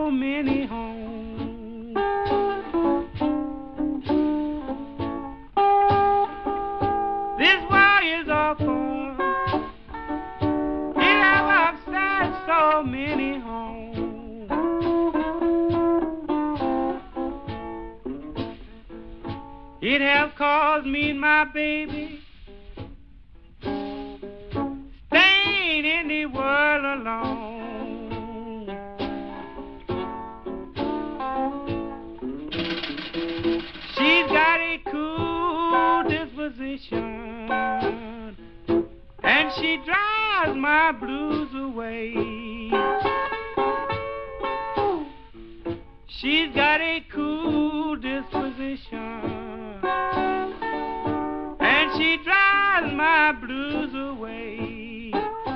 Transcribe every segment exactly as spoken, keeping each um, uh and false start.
so many homes. This war is awful. It has upset so many homes. It has caused me and my baby staying in the world alone. She's got a cool disposition, and she drives my blues away. She's got a cool disposition, and she drives my blues away.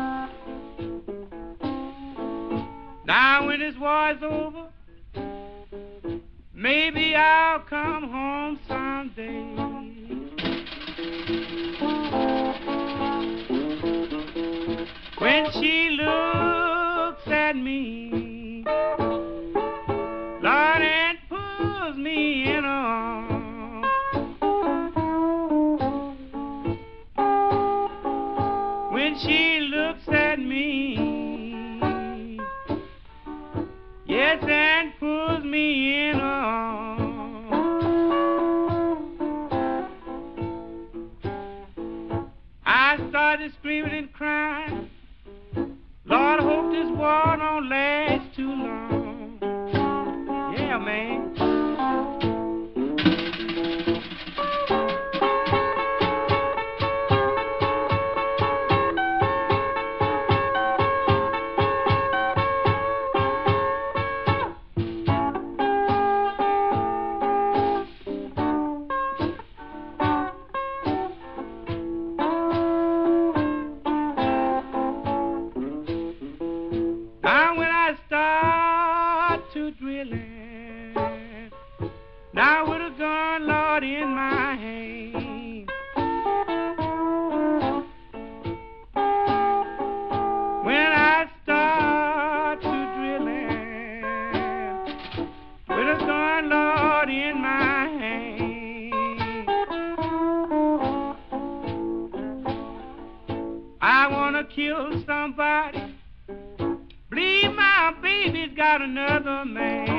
Now when this war's over, maybe I'll come home someday. When she looks at me, Lord, and pulls me in her arms, when she looks at me, yes, and pulls me in her arms, I started screaming and crying, Lord, I hope this war don't last too long. Yeah, man. Now when I start to drilling, now with a gun, Lord, in my hand, when I start to drilling, with a gun, Lord, in my hand, I wanna kill somebody. Believe my baby's got another man.